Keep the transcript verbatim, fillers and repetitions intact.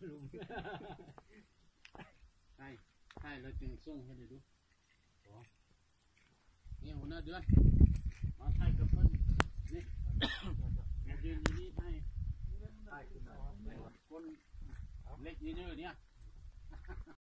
ลุมใช่ใช่เราจึงส่งให้ดูนี่หัวหน้าเดือนมาไทยกับเพิ่นนี่มายืนอยู่นี่ไทยคนเล็กยืนอยู่เนี่ย